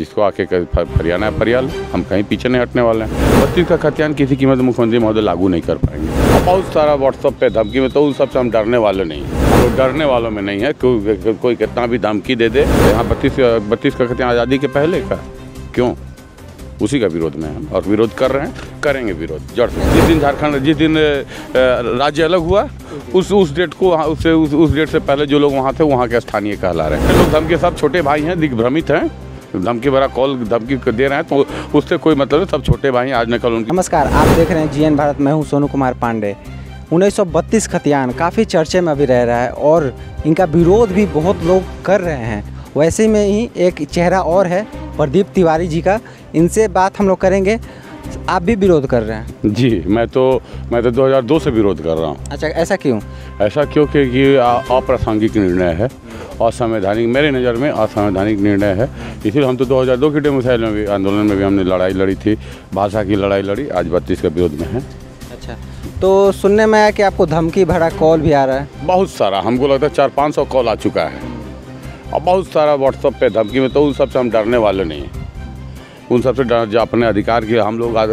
इसको आके फरियाना है फरियाल, हम कहीं पीछे नहीं हटने वाले हैं। 32 का खतियान किसी कीमत मुख्यमंत्री महोदय लागू नहीं कर पाएंगे। बहुत सारा व्हाट्सएप पे धमकी में, तो उन सबसे हम डरने वाले नहीं हैं। तो डरने वालों में नहीं है, कोई कितना भी धमकी दे दे। यहाँ 32 का खतियान आज़ादी के पहले का क्यों, उसी का विरोध में हम और विरोध कर रहे हैं, करेंगे विरोध जड़ से। जिस दिन राज्य अलग हुआ उस डेट को उस डेट से पहले जो लोग वहाँ थे वहाँ के स्थानीय कहला रहे हैं। लोग धमकी, सब छोटे भाई हैं, दिग्भ्रमित हैं, धमकी भरा कॉल धमकी दे रहे हैं, तो उससे कोई मतलब नहीं, सब छोटे भाई हैं, आज न कल उनकी। नमस्कार, आप देख रहे हैं GN भारत। मैं हूँ सोनू कुमार पांडे। 1932 खतियान काफ़ी चर्चे में अभी रह रहा है और इनका विरोध भी बहुत लोग कर रहे हैं। वैसे में ही एक चेहरा और है प्रदीप तिवारी जी का, इनसे बात हम लोग करेंगे। आप भी विरोध कर रहे हैं? जी, मैं तो 2002 से विरोध कर रहा हूँ। अच्छा, ऐसा क्यों? ऐसा क्यों कि अप्रासंगिक निर्णय है, असंवैधानिक, मेरे नज़र में असंवैधानिक निर्णय है। इसीलिए हम तो 2002 के डेमोसाइल में भी, आंदोलन में भी हमने लड़ाई लड़ी थी, भाषा की लड़ाई लड़ी, आज 32 का विरोध में है। अच्छा, तो सुनने में आया कि आपको धमकी भरा कॉल भी आ रहा है? बहुत सारा, हमको लगता है 400-500 कॉल आ चुका है और बहुत सारा व्हाट्सएप पे धमकी में, तो उन सबसे हम डरने वाले नहीं हैं। उन सबसे जो अपने अधिकार की हम लोग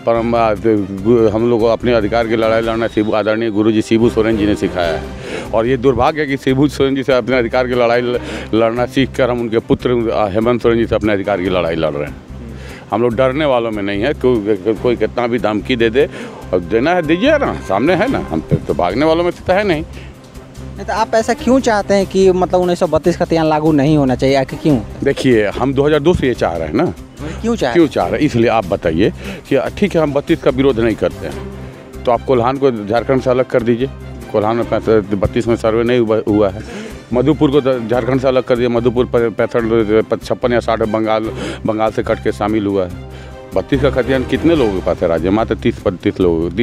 अपने अधिकार की लड़ाई लड़ना आदरणीय गुरुजी शिबू सोरेन जी ने सिखाया है। और ये दुर्भाग्य है कि शिबू सोरेन जी से अपने अधिकार की लड़ाई लड़ना सीख कर हम उनके पुत्र हेमंत सोरेन जी से अपने अधिकार की लड़ाई लड़ रहे हैं। हम लोग डरने वालों में नहीं है, कोई कितना भी धमकी दे दे और देना है दीजिए ना, सामने है ना, हम तो भागने वालों में तो है नहीं। तो आप ऐसा क्यों चाहते हैं कि मतलब 1932 खतियान लागू नहीं होना चाहिए, आखिर क्यों? देखिए, हम 2002 से ये चाह रहे हैं ना। क्यों चाह रहे हैं? इसलिए आप बताइए कि ठीक है, हम 32 का विरोध नहीं करते हैं, तो आप कोल्हान को झारखंड से अलग कर दीजिए। कोल्हान में 32 में सर्वे नहीं हुआ है। मधुपुर को झारखंड से अलग कर दिया, मधुपुर 56 या 60 बंगाल से कट के शामिल हुआ है। 32 का खतियान कितने लोगों के पास है राज्य? मात्र 30-32%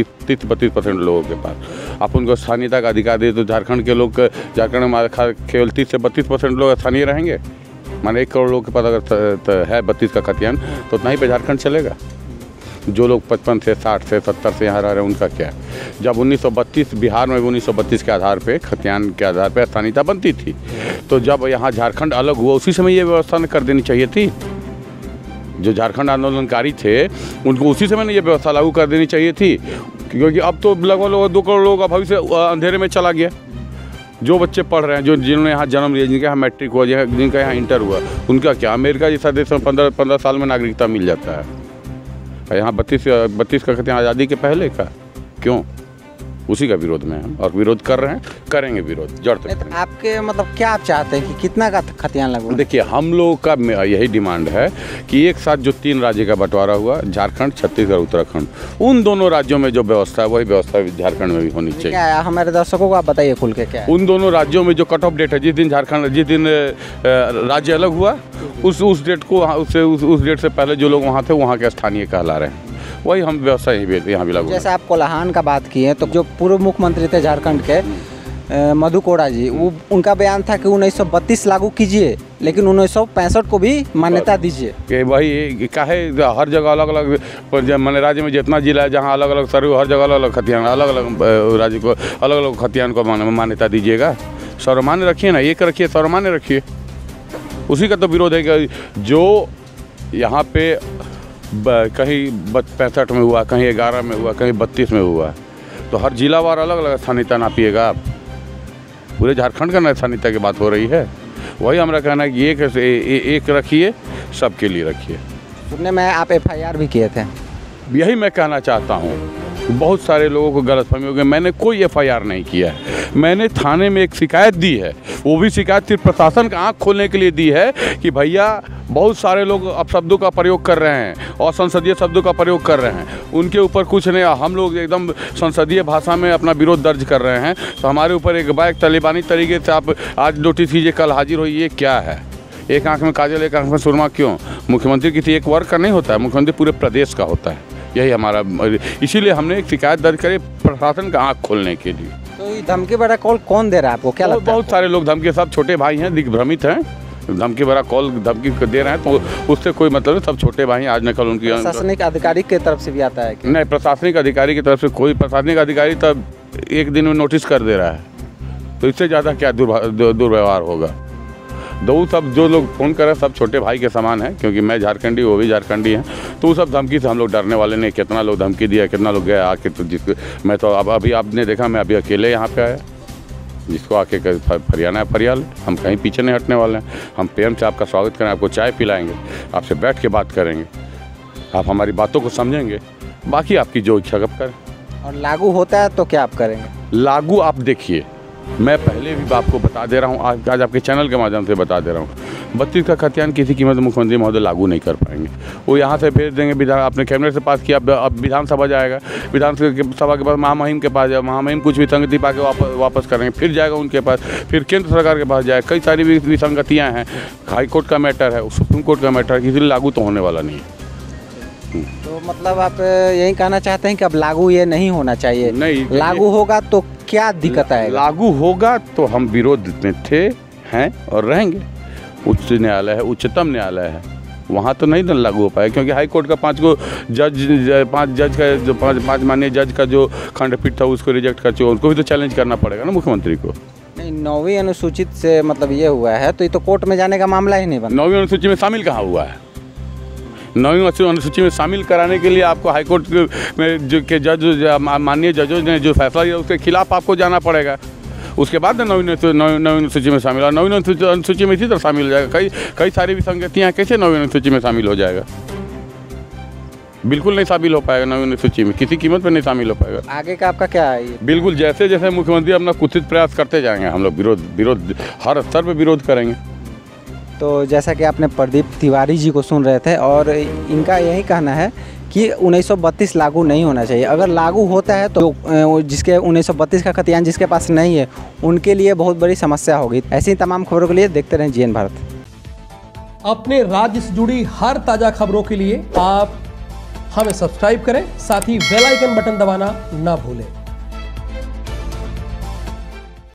लोगों के पास। आप उनको स्थानीयता का अधिकार दे तो झारखंड के लोग, झारखंड में केवल 30 से 32% लोग स्थानीय रहेंगे। माने 1 करोड़ लोगों के पास अगर है 32 का खतियान, तो उतना ही पे झारखंड चलेगा। जो लोग 55 से 60 से 70 से यहाँ रह रहे हैं, उनका क्या? जब 1932 बिहार में 1932 के आधार पे, खतियान के आधार पे स्थानीयता बनती थी, तो जब यहाँ झारखंड अलग हुआ उसी समय ये व्यवस्था न कर देनी चाहिए थी। जो झारखंड आंदोलनकारी थे उनको उसी समय ये व्यवस्था लागू कर देनी चाहिए थी, क्योंकि अब तो लगभग 2 करोड़ लोगों का भविष्य अंधेरे में चला गया। जो बच्चे पढ़ रहे हैं, जिन्होंने यहाँ जन्म लिया, जिनका यहाँ मैट्रिक हुआ, जिनका यहाँ इंटर हुआ, उनका क्या? अमेरिका जैसा देश में 15 साल में नागरिकता मिल जाता है। यहाँ 32 का खतियान आज़ादी के पहले का क्यों, उसी का विरोध में हम और विरोध कर रहे हैं, करेंगे विरोध जड़ तक। आपके मतलब क्या आप चाहते हैं कि कितना का खतियान लागू? देखिए, हम लोगों का यही डिमांड है कि एक साथ जो 3 राज्य का बंटवारा हुआ, झारखंड, छत्तीसगढ़, उत्तराखंड, उन दोनों राज्यों में जो व्यवस्था है वही व्यवस्था झारखंड में भी होनी चाहिए। क्या है, हमारे दर्शकों को आप बताइए खुल के क्या है? उन दोनों राज्यों में जो कट ऑफ डेट है, जिस दिन राज्य अलग हुआ उस डेट को उस डेट से पहले जो लोग वहाँ थे वहाँ के स्थानीय कहला रहे हैं, वही हम व्यवस्था यहाँ भी लागू। जैसे आप कोल्हान का बात किए, तो जो पूर्व मुख्यमंत्री थे झारखंड के मधु कोड़ा जी, वो उनका बयान था कि 1932 लागू कीजिए, लेकिन 1965 को भी मान्यता दीजिए। कि भाई काहे हर जगह अलग अलग, मैंने राज्य में जितना जिला है जहाँ अलग अलग सर्वे, हर जगह अलग अलग खतियान, अलग अलग राज्य को अलग अलग खतियान को मान्यता दीजिएगा। सर्वमान्य रखिए ना, एक रखिए, सर्वमान्य रखिए। उसी का तो विरोध है कि जो यहाँ पे कहीं 65 में हुआ, कहीं 11 में हुआ, कहीं 32 में हुआ, तो हर जिलावार अलग अलग स्थानीयता नापिएगा आप। पूरे झारखंड का स्थानीयता की बात हो रही है। वही हमारा कहना है कि एक रखिए, सबके लिए रखिए। सुनने में आप FIR भी किए थे? यही मैं कहना चाहता हूँ। बहुत सारे लोगों को गलतफहमी हो गई। मैंने कोई FIR नहीं किया है। मैंने थाने में एक शिकायत दी है, वो भी शिकायत सिर्फ प्रशासन का आँख खोलने के लिए दी है कि भैया बहुत सारे लोग अपशब्दों का प्रयोग कर रहे हैं और संसदीय शब्दों का प्रयोग कर रहे हैं, उनके ऊपर कुछ नहीं। हम लोग एकदम संसदीय भाषा में अपना विरोध दर्ज कर रहे हैं, तो हमारे ऊपर एक बैक तालिबानी तरीके से आप आज नोटिस कीजिए, कल हाजिर होइए। ये क्या है? एक आँख में काजल, एक आँख में सुरमा क्यों? मुख्यमंत्री किसी एक वर्ग का नहीं होता है, मुख्यमंत्री पूरे प्रदेश का होता है। यही हमारा, इसीलिए हमने एक शिकायत दर्ज करी प्रशासन का आँख खोलने के लिए। तो ये धमकी भरा कॉल कौन दे रहा है आपको, क्या लगता है? बहुत सारे लोग धमकी, सब छोटे भाई हैं, दिग्भ्रमित हैं, धमकी भरा कॉल धमकी दे रहे हैं, तो उससे कोई मतलब नहीं, सब छोटे भाई हैं, आज न कल उनकी। प्रशासनिक अधिकारी की तरफ से भी आता है? नहीं, प्रशासनिक अधिकारी की तरफ से कोई प्रशासनिक अधिकारी तब एक दिन में नोटिस कर दे रहा है, तो इससे ज़्यादा क्या दुर्व्यवहार होगा? दो सब जो लोग फ़ोन कर रहे हैं सब छोटे भाई के समान है, क्योंकि मैं झारखंडी, वो भी झारखंडी हैं, तो वो सब धमकी से हम लोग डरने वाले नहीं। कितना लोग धमकी दिया, कितना लोग गए आके, तो जिसको मैं तो अब अभी आपने देखा मैं अभी अकेले यहाँ पे आया, जिसको आके फरियाना है फरिया ले, हम कहीं पीछे नहीं हटने वाले हैं। हम प्रेम से आपका स्वागत करें, आपको चाय पिलाएंगे, आपसे बैठ के बात करेंगे, आप हमारी बातों को समझेंगे, बाकी आपकी जो इच्छा कब करें। और लागू होता है तो क्या आप करेंगे? लागू आप देखिए, मैं पहले भी आपको बता दे रहा हूँ, आज आपके चैनल के माध्यम से बता दे रहा हूँ, 32 का खतियान किसी कीमत मुख्यमंत्री महोदय लागू नहीं कर पाएंगे। वो यहाँ से भेज देंगे, विधान आपने कैबिनेट से पास किया, अब विधानसभा जाएगा, विधानसभा के पास महामहिम के पास जाए, महामहिम कुछ विसंगति पा के वापस करेंगे, फिर जाएगा उनके पास, फिर केंद्र सरकार के पास जाएगा। कई सारी विसंगतियाँ हैं, हाई कोर्ट का मैटर है, सुप्रीम कोर्ट का मैटर है, इसलिए लागू तो होने वाला नहीं है। तो मतलब आप यही कहना चाहते हैं कि अब लागू ये नहीं होना चाहिए? नहीं, लागू होगा तो क्या दिक्कत आएगा? लागू होगा तो हम विरोध में थे, हैं और रहेंगे। उच्च न्यायालय है, उच्चतम न्यायालय है, वहाँ तो नहीं लागू हो पाएगा, क्योंकि हाई कोर्ट का 5 जज का जो 5 माननीय जज का जो खंडपीठ था उसको रिजेक्ट कर चुका, उनको भी तो चैलेंज करना पड़ेगा ना मुख्यमंत्री को। नहीं, 9वीं अनुसूचित से मतलब ये हुआ है तो ये तो कोर्ट में जाने का मामला ही नहीं बना। 9वीं अनुसूची में शामिल कहाँ हुआ है? 9वीं अनुसूची में शामिल कराने के लिए आपको हाईकोर्ट में जो के जज माननीय जजों ने जो फैसला दिया उसके खिलाफ आपको जाना पड़ेगा, उसके बाद 9वीं अनुसूची में शामिल है। 9वीं अनुसूची में इसी तरह शामिल हो जाएगा। कई सारी विसंगतियाँ, कैसे 9वीं अनुसूची में शामिल हो जाएगा? बिल्कुल नहीं शामिल हो पाएगा 9वीं अनुसूची में, किसी कीमत पर नहीं शामिल हो पाएगा। आगे का आपका क्या है? बिल्कुल जैसे जैसे मुख्यमंत्री अपना कुत्सित प्रयास करते जाएंगे, हम लोग विरोध हर स्तर पर विरोध करेंगे। तो जैसा कि आपने प्रदीप तिवारी जी को सुन रहे थे, और इनका यही कहना है कि 1932 लागू नहीं होना चाहिए। अगर लागू होता है तो जिसके 1932 का खतियान जिसके पास नहीं है उनके लिए बहुत बड़ी समस्या होगी। ऐसी तमाम खबरों के लिए देखते रहें जीएन भारत। अपने राज्य से जुड़ी हर ताज़ा खबरों के लिए आप हमें सब्सक्राइब करें, साथ ही बेल आइकन बटन दबाना ना भूलें।